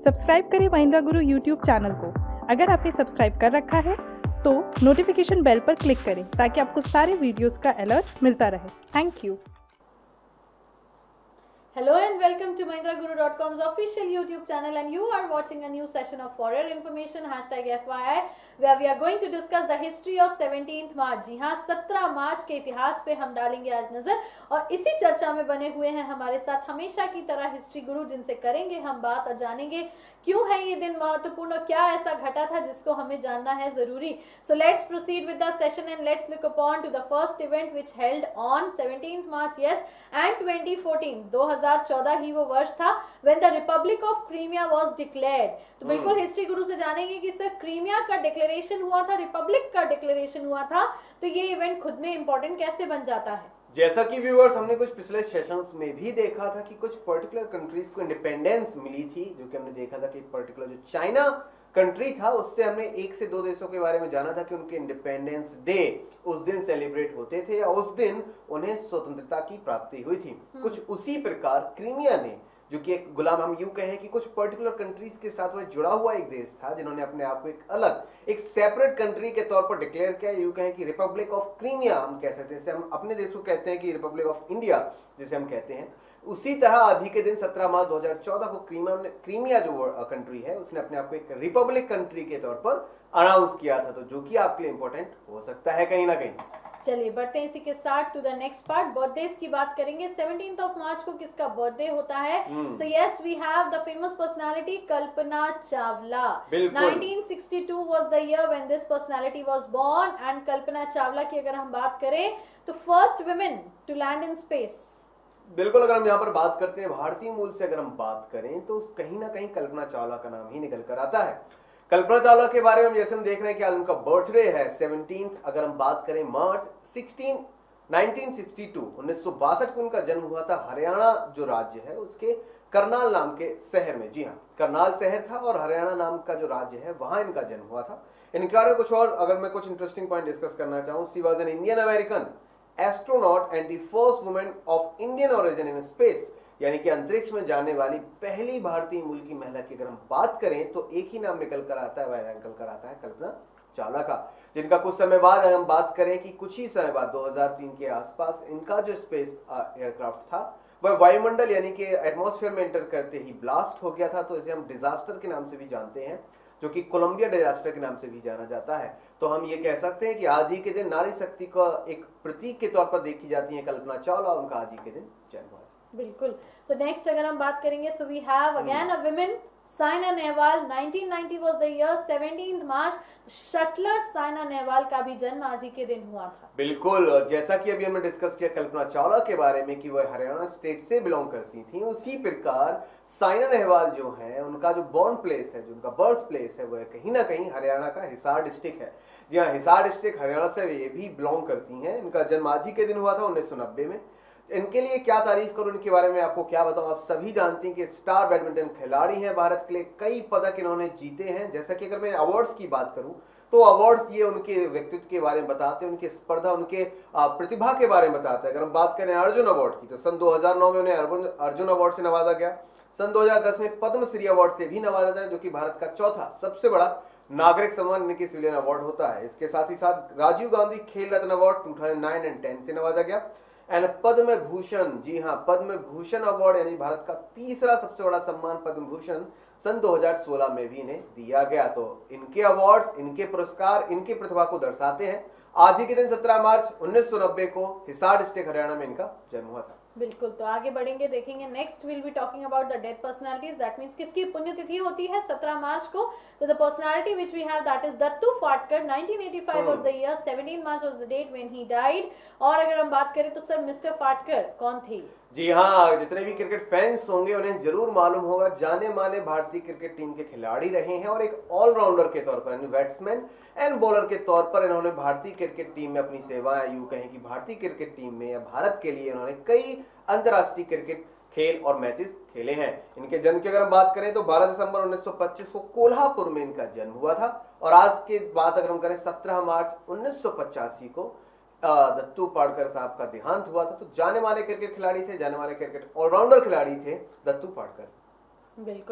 Subscribe करें महिंद्रा गुरु YouTube channel को। अगर आपने सब्सक्राइब कर रखा है तो नोटिफिकेशन बेल पर क्लिक करें ताकि आपको सारे वीडियोस का अलर्ट मिलता रहे। Thank you. Hello and welcome to MahindraGuru.com's official YouTube channel, and you are watching a new session of For Your Information #FYI, where we are going to discuss the history of 17th March। जी हाँ, 17 मार्च के इतिहास पे हम डालेंगे आज नजर, और इसी चर्चा में बने हुए हैं हमारे साथ हमेशा की तरह हिस्ट्री गुरु, जिनसे करेंगे हम बात और जानेंगे क्यों है ये दिन महत्वपूर्ण, क्या ऐसा घटा था जिसको हमें जानना है जरूरी। So let's proceed with the session and let's look upon to the first event which held on 17th March and 2014। 2014 ही वो वर्ष था when the republic of Crimea was declared. तो बिल्कुल हिस्ट्री गुरु से जानेंगे कि सर क्रीमिया का डिक्लेरेशन हुआ था, रिपब्लिक का डिक्लेरेशन हुआ था, तो ये इवेंट खुद में इंपॉर्टेंट कैसे बन जाता है। जैसा कि व्यूअर्स हमने कुछ पिछले सेशंस में भी देखा था कि कुछ पर्टिकुलर कंट्रीज को इंडिपेंडेंस मिली थी, जो कि हमने देखा था कि पर्टिकुलर जो चाइना कंट्री था उससे हमने 1 से 2 देशों के बारे में जाना था कि उनके इंडिपेंडेंस डे उस दिन सेलिब्रेट होते थे या उस दिन उन्हें स्वतंत्रता की प्राप्ति हुई थी। कुछ उसी प्रकार क्रीमिया ने, जो कि एक गुलाम, हम यूं कहें कि कुछ पर्टिकुलर कंट्रीज के साथ वह जुड़ा हुआ एक देश था, जिन्होंने अपने आप को एक अलग, एक सेपरेट कंट्री के तौर पर डिक्लेयर किया। यूं कहें कि रिपब्लिक ऑफ क्रीमिया हम कह सकते हैं, जैसे हम अपने देश को कहते हैं कि रिपब्लिक ऑफ इंडिया जिसे हम कहते हैं, उसी तरह आज ही के दिन 17 मार्च 2014 को क्रीमिया जो कंट्री है उसने अपने आप को एक रिपब्लिक कंट्री के तौर पर अनाउंस किया था, तो जो कि आपके लिए इंपॉर्टेंट हो सकता है कहीं ना कहीं। चलिए बढ़ते हैं इसी के साथ to the next part, birthdays की बात करेंगे। 17th ऑफ मार्च को किसका बर्थडे होता है? So yes, we have the famous personality Kalpana Chawla. 1962 was the year when this personality was born, and Kalpana Chawla की अगर हम बात करें तो first women to land in space. बिल्कुल, अगर हम यहाँ पर बात करते हैं भारतीय मूल से अगर हम बात करें तो कहीं ना कहीं कल्पना चावला का नाम ही निकल कर आता है। कल्पना चावला के बारे में जैसे हम देख रहे हैं कि आज उनका बर्थडे है 17th, अगर हम बात करें मार्च 1962 को उनका जन्म हुआ था। हरियाणा जो राज्य है उसके करनाल नाम के शहर में, जी हाँ, करनाल शहर था और हरियाणा नाम का जो राज्य है वहां इनका जन्म हुआ था। इनके बारे में कुछ और अगर मैं कुछ इंटरेस्टिंग पॉइंट डिस्कस करना चाहूँ, she was an Indian American astronaut and the first women of Indian origin in space, यानी कि अंतरिक्ष में जाने वाली पहली भारतीय मूल की महिला की अगर हम बात करें तो एक ही नाम निकल कर आता है, वह निकल कर आता है कल्पना चावला का, जिनका कुछ समय बाद अगर हम बात करें कि कुछ ही समय बाद 2003 के आसपास इनका जो स्पेस एयरक्राफ्ट था वह वायुमंडल यानी कि एटमॉस्फेयर में एंटर करते ही ब्लास्ट हो गया था। तो इसे हम डिजास्टर के नाम से भी जानते हैं, जो कि कोलंबिया डिजास्टर के नाम से भी जाना जाता है। तो हम ये कह सकते हैं कि आज ही के दिन नारी शक्ति का एक प्रतीक के तौर पर देखी जाती है कल्पना चावला, उनका आज ही के दिन जन्म हुआ। बिल्कुल, तो नेक्स्ट अगर हम बात करेंगे, so we have again a women, Saina Nehwal. 1990 was the year, 17th March shuttler Saina Nehwal का भी जन्म आज ही के दिन हुआ था। बिल्कुल, और जैसा कि अभी हमने डिस्कस किया कल्पना चावला के बारे में कि वह हरियाणा स्टेट से बिलोंग करती थी, उसी प्रकार साइना नेहवाल जो है उनका जो बॉर्न प्लेस है, जो उनका बर्थ प्लेस है, वह कहीं ना कहीं हरियाणा का हिसार डिस्ट्रिक्ट है। जी हाँ, हिसार डिस्ट्रिक्ट हरियाणा से ये भी बिलोंग करती हैं। इनका जन्म आज ही के दिन हुआ था 1990 में। इनके लिए क्या तारीफ करूं, इनके बारे में आपको क्या बताऊं। आप सभी जानते हैं कि स्टार बैडमिंटन खिलाड़ी हैं भारत के लिए, कई पदक इन्होंने जीते हैं। जैसा कि अगर मैं अवार्ड्स की बात करूं तो अवार्ड्स ये उनके व्यक्तित्व के बारे में बताते हैं, उनकी स्पर्धा, उनके प्रतिभा के बारे में बताते हैं। अगर हम बात करें अर्जुन अवार्ड की तो सन 2009 में उन्हें अर्जुन अवार्ड से नवाजा गया। सन 2010 में पद्मश्री अवार्ड से भी नवाजा गया, जो कि भारत का चौथा सबसे बड़ा नागरिक सम्मान यानी कि सिविलियन अवार्ड होता है। इसके साथ ही साथ राजीव गांधी खेल रत्न अवार्ड 2009 और 10 से नवाजा गया। एंड पद्म भूषण, जी हाँ, पद्म भूषण अवार्ड यानी भारत का तीसरा सबसे बड़ा सम्मान पद्म भूषण सन 2016 में भी इन्हें दिया गया। तो इनके अवार्ड्स, इनके पुरस्कार, इनकी प्रतिभा को दर्शाते हैं। आज ही के दिन 17 मार्च 1990 को हिसार डिस्ट्रिक्ट हरियाणा में इनका जन्म हुआ था। बिल्कुल, तो आगे बढ़ेंगे, देखेंगे next will be talking about the death personalities, that means किसकी पुण्यतिथि होती है 17 मार्च को। तो the personality which we have that is Dattu Phatkar. 1985 was the year, 17 March was the date when he died. और अगर हम बात करें तो सर मिस्टर फाटकर कौन थे? जी हाँ, जितने भी क्रिकेट फैंस होंगे उन्हें जरूर मालूम होगा, जाने माने भारतीय क्रिकेट टीम के खिलाड़ी रहे हैं और एक ऑलराउंडर के तौर पर यानी बैट्समैन एंड बॉलर के तौर पर इन्होंने भारतीय क्रिकेट टीम में अपनी सेवाएं, यूं कहें कि भारतीय क्रिकेट टीम में या भारत के लिए इन्होंने कई अंतर्राष्ट्रीय क्रिकेट खेल और मैचेस खेले हैं। इनके जन्म की अगर हम बात करें तो 12 दिसंबर 1925 को कोल्हापुर में इनका जन्म हुआ था। और आज के बात अगर हम करें 17 मार्च 1985 को दत्तू पाड़कर साहब का देहांत हुआ था। तो जाने माने क्रिकेट खिलाड़ी थे, जाने माने क्रिकेट ऑलराउंडर खिलाड़ी थे दत्तू पाड़कर। बिल्कुल,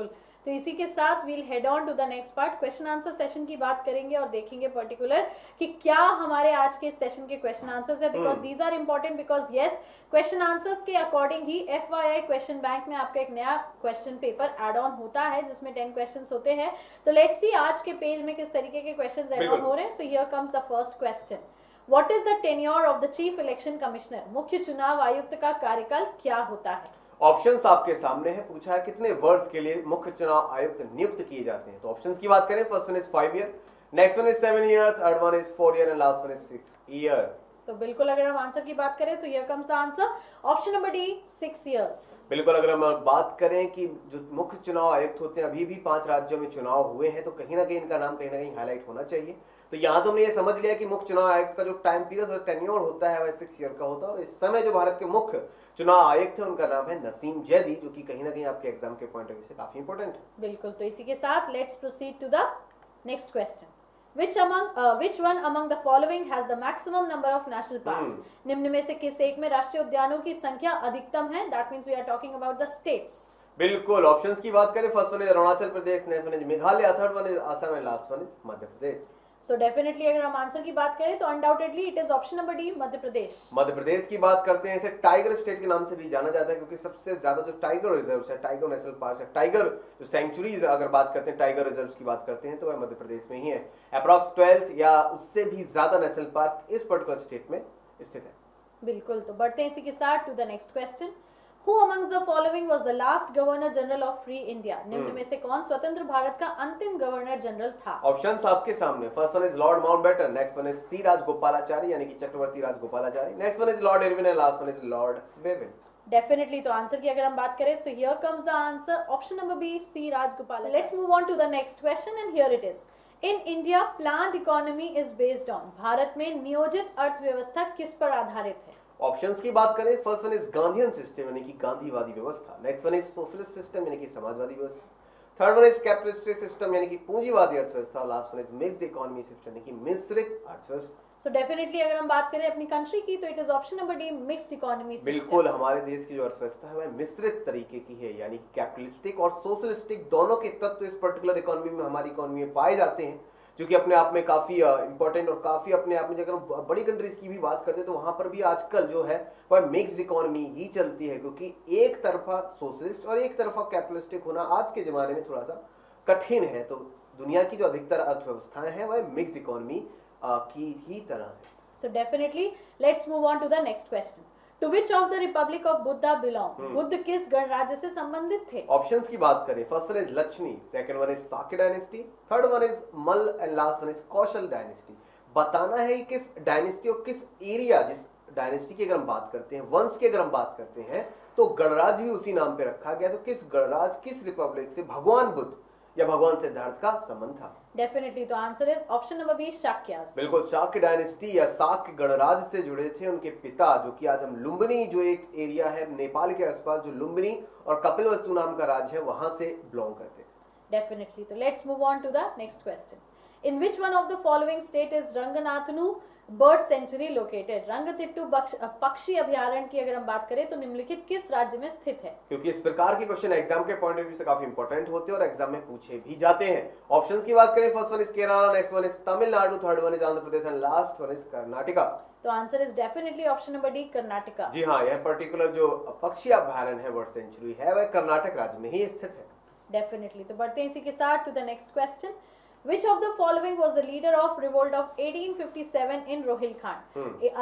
तो इसी के साथ we'll head on to the next part, question answer session की बात करेंगे और देखेंगे पर्टिकुलर कि क्या हमारे आज के सेशन के क्वेश्चन आंसर्स है, because these are important, because yes question answers के अकॉर्डिंग ही FYI क्वेश्चन बैंक में आपका एक नया क्वेश्चन पेपर एड ऑन होता है जिसमें 10 क्वेश्चंस होते हैं। तो लेट्स सी आज के पेज में किस तरीके के क्वेश्चंस एड ऑन हो रहे हैं। So here comes the first question, what is the tenure of the chief election commissioner? मुख्य चुनाव आयुक्त का कार्यकाल क्या होता है? ऑप्शंस आपके सामने है, पूछा है कितने वर्ष के लिए मुख्य चुनाव आयुक्त नियुक्त किए जाते हैं। तो ऑप्शंस की बात करें, first one is 5 year, next one is 7 year, third one is 4 year and last one is 6 year. तो बिल्कुल अगर हम आंसर की बात करें तो here comes the answer, option number D 6 years. बिल्कुल, अगर हम बात करें कि जो मुख्य चुनाव आयुक्त होते हैं, अभी भी 5 राज्यों में चुनाव हुए हैं, तो कहीं ना कहीं इनका नाम कहीं ना कहीं हाईलाइट होना चाहिए। तो यहाँ तो हमने ये समझ लिया कि मुख्य चुनाव आयुक्त का जो टाइम पीरियड और टेन्योर होता है वह 6 ईयर का होता है। और इस समय जो भारत के मुख्य चुनाव आयुक्त है उनका नाम है नसीम जैदी, जो कि कहीं ना कहीं आपके एग्जाम के पॉइंट ऑफ व्यू से काफी इंपॉर्टेंट है। बिल्कुल, तो इसी के साथ let's proceed to the next question, which one among the following has the maximum number of national parks? निम्न में से किस एक में राष्ट्रीय उद्यानों की संख्या अधिकतम है? That means we are talking about the states. बिल्कुल, ऑप्शंस की बात करें, first one is Arunachal Pradesh, next one is Meghalaya, third one is Assam and last one is Madhya Pradesh. So definitely अगर हम आंसर की बात करें तो undoubtedly it is option number D, Madhya Pradesh. Madhya Pradesh की बात करते हैं, इसे टाइगर स्टेट के नाम से भी जाना जाता है क्योंकि सबसे ज्यादा जो टाइगर रिजर्व है, टाइगर नेशनल पार्क है, टाइगर जो सेंचुरीज अगर बात करते हैं, टाइगर रिजर्व की बात करते हैं तो वह मध्य प्रदेश में ही है। अप्रॉक्स 12 या उससे भी ज्यादा नेशनल पार्क इस पर्टिकुलर स्टेट में स्थित है। बिल्कुल, तो बढ़ते हैं इसी के साथ to the next question, Who amongst the following was the last Governor General of Free India? निम्न में से कौन स्वतंत्र भारत का अंतिम गवर्नर जनरल था? ऑप्शंस आपके सामने, first one is lord Mountbatten, next one is C Rajagopalachari यानी कि Chakravarti Rajagopalachari, next one is lord Irwin and last one is lord Wavell. Definitely, तो आंसर की अगर हम बात करें so here comes the answer, option number B, C Rajagopalachari. Let's move on to the next question and here it is. In India, planned economy is based on, Bharat में नियोजित अर्थव्यवस्था किस पर आधारित है? ऑप्शंस की बात करें, first one is Gandhian system यानी कि गांधीवादी व्यवस्था, next one is socialist system यानी कि समाजवादी व्यवस्था, third one is capitalistic system यानी कि पूंजीवादी अर्थव्यवस्था, और last one is mixed economy system यानी कि मिश्रित अर्थव्यवस्था। सो डेफिनेटली अगर हम बात करें अपनी कंट्री की तो it is option number D, mixed economy system. बिल्कुल, हमारे देश की जो अर्थव्यवस्था है वह मिश्रित तरीके की है, यानी कि कैपिटलिस्टिक और सोशलिस्टिक दोनों के तत्व इस पर्टिकुलर इकोनॉमी में, हमारी इकोनॉमी में पाए जाते हैं, जो कि अपने आप में काफी इंपॉर्टेंट और काफी अपने आप में, अगर हम बड़ी कंट्रीज की भी बात करते हैं तो वहां पर भी आजकल जो है वह मिक्स्ड इकोनॉमी ही चलती है, क्योंकि एक तरफा सोशलिस्ट और एक तरफा कैपिटलिस्टिक होना आज के जमाने में थोड़ा सा कठिन है। तो दुनिया की जो अधिकतर अर्थव्यवस्थाएं हैं वह मिक्स्ड इकोनॉमी की ही तरह है। So definitely let's move on to the next question, to which of the republic of Buddha belong? Buddha किस गणराज्य से संबंधित थे? ऑप्शंस की बात करें, first one is Lakshmi, second one is Sakya dynasty, third one is Malla and last one is Kaushal dynasty. बताना है कि किस डायनेस्टी और किस एरिया, जिस डायनेस्टी की अगर हम बात करते हैं, वंश की अगर हम बात करते हैं, तो गणराज्य भी उसी नाम पे रखा गया। तो किस गणराज्य, किस रिपब्लिक से भगवान बुद्ध या भगवान सिद्धार्थ का संबंध था? डेफिनेटली, तो answer is option number B, Shakyas. बिल्कुल, शाक्य डायनेस्टी या शाक्य गणराज्य से जुड़े थे उनके पिता, जो कि आज हम लुम्बिनी जो एक एरिया है नेपाल के आसपास, जो लुम्बिनी और कपिलवस्तु नाम का राज्य है, वहां से बिलोंग करते हैं। डेफिनेटली, तो let's move on to the next question, in which one of the following state is Ranganathittu bird sanctuary located? Ranganathittu पक्षी अभयारण्य की अगर हम बात करें तो निम्नलिखित किस राज्य में स्थित है? क्योंकि इस प्रकार के क्वेश्चन एग्जाम के पॉइंट ऑफ व्यू से काफी इंपॉर्टेंट होते हैं और एग्जाम में पूछे भी जाते हैं। ऑप्शंस की बात करें, first one is Kerala, next one is Tamil Nadu, third one is Andhra Pradesh and last one is Karnataka. तो answer is definitely option number D, Karnataka. जी हाँ, यह पर्टिकुलर जो पक्षी अभयारण्य है, बर्ड सेंचुरी है, वह कर्नाटक राज्य में ही स्थित है। डेफिनेटली, तो बढ़ते हैं इसी के साथ to the next question, Which of the following was the leader of revolt of 1857 in Rohilkhand?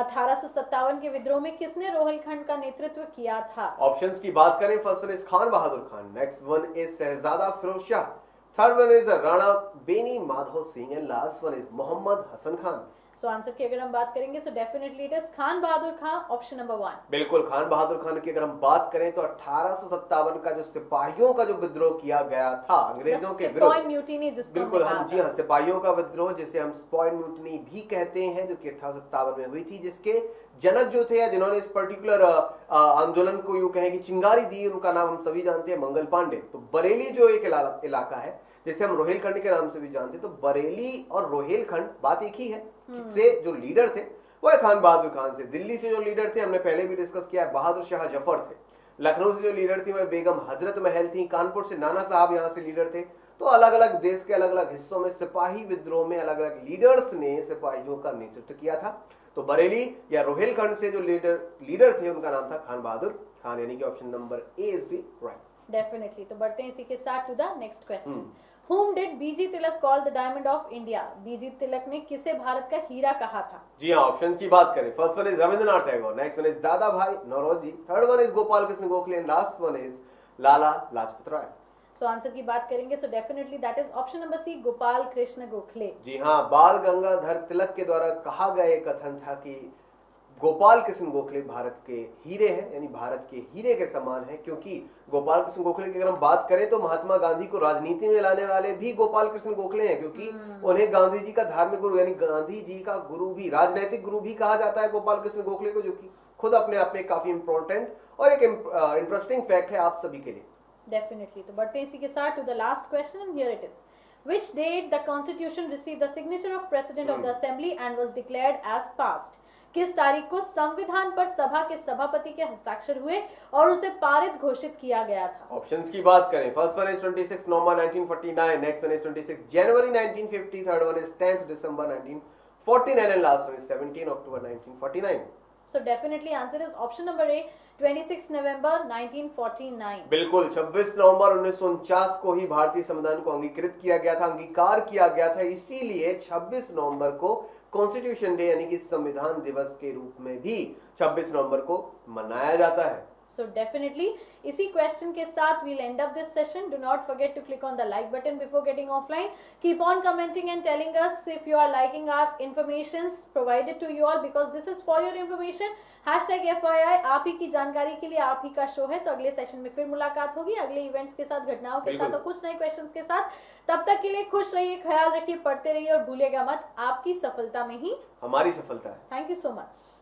1857 के विद्रोह में किसने रोहिलखंड का नेतृत्व किया था? ऑप्शंस की बात करें, first one is Khan Bahadur Khan, next one is Shahzada Firoz Shah, third one is Rana Beni Madhav Singh and last one is Mohammad Hasan Khan. So answer की अगर हम बात करेंगे so definitely it is Khan Bahadur Khan, option number 1। बिल्कुल, खान बहादुर खान की अगर हम बात करें तो 1857 का जो सिपाहियों का जो विद्रोह किया गया था अंग्रेजों के विरुद्ध, बिल्कुल हम जी हाँ, सिपाहियों का विद्रोह जिसे हम स्पॉइल म्यूटिनी भी कहते हैं, जो कि 1857 में हुई थी, जिसके जनक जो थे या जिन्होंने इस पर्टिकुलर आंदोलन को यूं कहें कि चिंगारी दी, उनका नाम हम सभी जानते हैं, मंगल पांडे। तो बरेली जो एक इलाका है जिसे हम रोहिलखंड के नाम से भी जानते हैं, तो बरेली और रोहिलखंड बात एक ही है। से जो लीडर थे वह खान बहादुर खान से, दिल्ली से जो लीडर थे हमने पहले भी डिस्कस किया है, बहादुर शाह जफर थे। लखनऊ से जो लीडर थी वह बेगम हजरत महल थी, कानपुर से नाना साहब यहाँ से लीडर थे। तो अलग अलग देश के अलग अलग हिस्सों में सिपाही विद्रोह में अलग अलग लीडर्स ने सिपाहियों का नेतृत्व किया था। तो बरेली या रोहिलखंड से जो लीडर थे उनका नाम था खान बहादुर खान, यानी कि option number A is the right. Definitely. तो बढ़ते हैं इसी के साथ to the next question. Whom did BG Tilak call the diamond of India? BG Tilak ने किसे भारत का हीरा कहा था? जी हाँ, ऑप्शंस की बात करें, first one is Rabindranath Tagore, next one is Dada Bhai Naoroji, third one is Gopal Krishna Gokhale and last one is Lala Lajpat Rai. So answer की बात करेंगे so definitely that is option number C, Gopal Krishna Gokhale. जी हाँ, बाल गंगाधर तिलक के द्वारा कहा गया एक कथन था कि गोपाल कृष्ण गोखले भारत के हीरे हैं, यानी भारत के हीरे के समान है, क्योंकि गोपाल कृष्ण गोखले की अगर हम बात करें तो महात्मा गांधी को राजनीति में लाने वाले भी गोपाल कृष्ण गोखले हैं, क्योंकि उन्हें गांधी जी का धार्मिक गुरु यानी गांधी जी का गुरु भी, राजनैतिक गुरु भी कहा जाता है गोपाल कृष्ण गोखले को, जो कि खुद अपने आप में काफी इंपॉर्टेंट और एक इंटरेस्टिंग फैक्ट है आप सभी के लिए। डेफिनेटली। तो बढ़ते हैं इसी के साथ to the last question and here it is, which date the constitution received the signature of president of the assembly and was declared as passed? किस तारीख को संविधान पर सभा के सभापति के हस्ताक्षर हुए और उसे पारित घोषित किया गया था? ऑप्शंस की बात करें, first one is 26 November 1949, next one is 26 January 1950, third one is 10 December 1949 and last one is 17 October 1949। So definitely answer is option number A, 26 November 1949। बिल्कुल, 26 नवंबर 1949 को ही भारतीय संविधान को अंगीकृत किया गया था, अंगीकार किया गया था, इसीलिए 26 नवंबर को कॉन्स्टिट्यूशन डे यानी कि संविधान दिवस के रूप में भी 26 नवंबर को मनाया जाता है। So definitely इसी क्वेश्चन के साथ we'll end up this session. Do not forget to click on the like button before getting offline. Keep on commenting and telling us if you are liking our informations provided to you all, because this is for your information. #FYI आप ही की जानकारी के लिए आप ही का show है। तो अगले सेशन में फिर मुलाकात होगी अगले इवेंट्स के साथ, घटनाओं के साथ और कुछ नए क्वेश्चंस के साथ। तब तक के लिए खुश रहिए, ख्याल रखिए, पढ़ते रहिए और भूलिएगा मत, आपकी सफलता में ही हमारी सफलता है। Thank you so much.